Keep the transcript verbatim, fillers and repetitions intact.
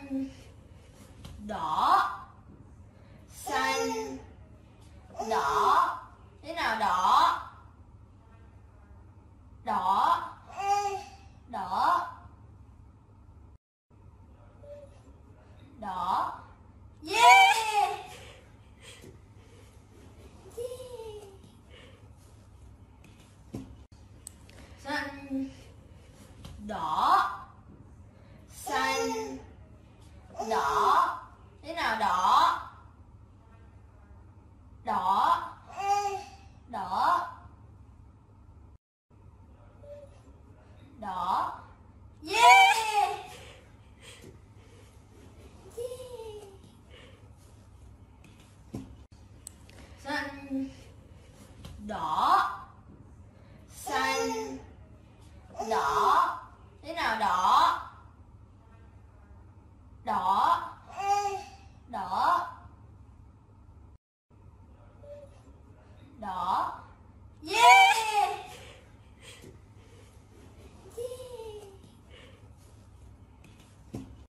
xanh, đỏ, xanh, đỏ. Thế nào đỏ? Đỏ, đỏ, đỏ. Yeah! Xanh, đỏ, xanh, đỏ. Thế nào đỏ? Đỏ, đỏ, đỏ. Yeah! Xanh, đỏ, xanh, đỏ. Thế nào đỏ? Đỏ, đỏ, đỏ. Yeah!